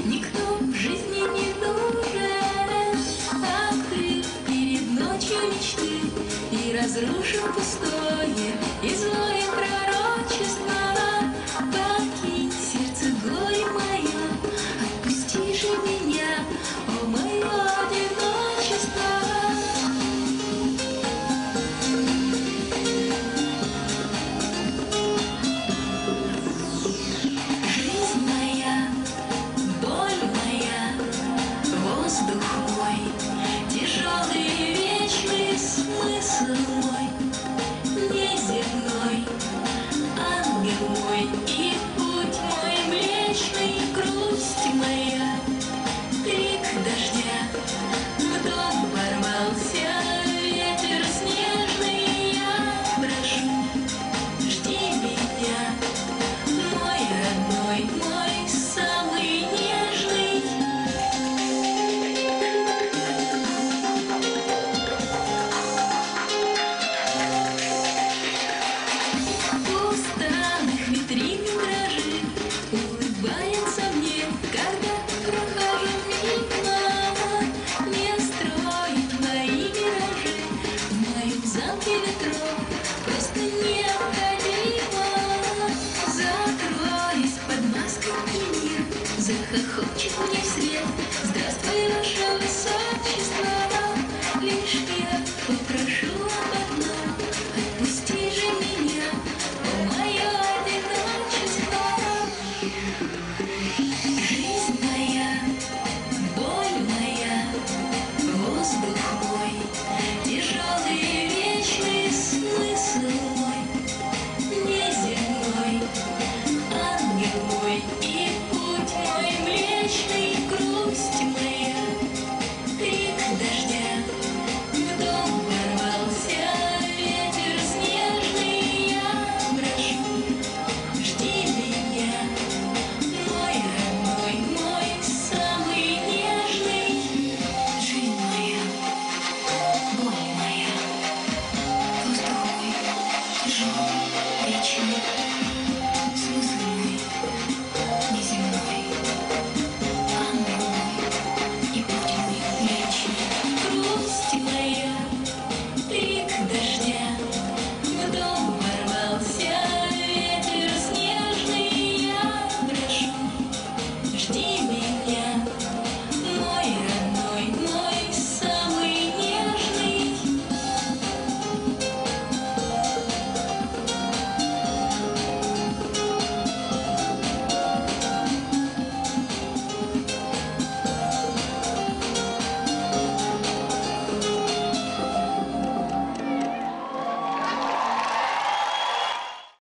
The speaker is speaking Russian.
Никто в жизни не нужен, открыв перед ночью мечты и разрушив пустое и злое пророчество. Покинь сердце горе мое, отпусти же меня, о мое одиночество. Жизнь моя, боль моя, воздух мой, тяжелый и вечный смысл мой, неземной, ангел мой и путь мой млечный, грусть моя, крик дождя, в дом ворвался ветер снежный, я прошу, жди меня, мой родной, мой самый нежный. В усталых витрин дрожит, улыбается мне, когда прохожу мимо. Не строить мои миражи в моем замке ветров просто необходимо. Закроюсь под маской, и мир захохочет мне вслед. Здравствуй, ваше высочество, лишь